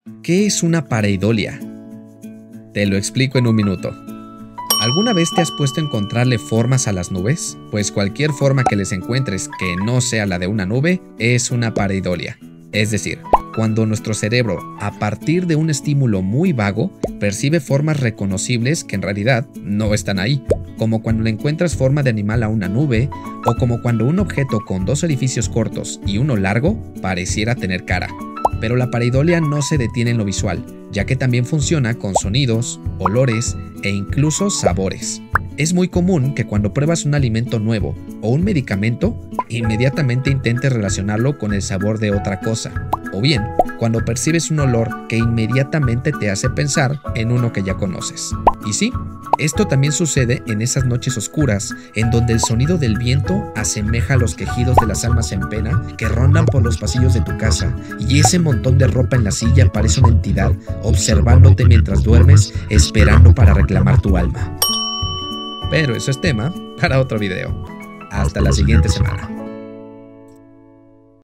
¿Qué es una pareidolia? Te lo explico en un minuto. ¿Alguna vez te has puesto a encontrarle formas a las nubes? Pues cualquier forma que les encuentres que no sea la de una nube es una pareidolia. Es decir, cuando nuestro cerebro, a partir de un estímulo muy vago, percibe formas reconocibles que en realidad no están ahí, como cuando le encuentras forma de animal a una nube, o como cuando un objeto con dos orificios cortos y uno largo pareciera tener cara. Pero la pareidolia no se detiene en lo visual, ya que también funciona con sonidos, olores e incluso sabores. Es muy común que cuando pruebas un alimento nuevo o un medicamento, inmediatamente intentes relacionarlo con el sabor de otra cosa. O bien, cuando percibes un olor que inmediatamente te hace pensar en uno que ya conoces. Y sí, esto también sucede en esas noches oscuras, en donde el sonido del viento asemeja a los quejidos de las almas en pena que rondan por los pasillos de tu casa, y ese montón de ropa en la silla parece una entidad observándote mientras duermes, esperando para reclamar tu alma. Pero eso es tema para otro video. Hasta la siguiente semana.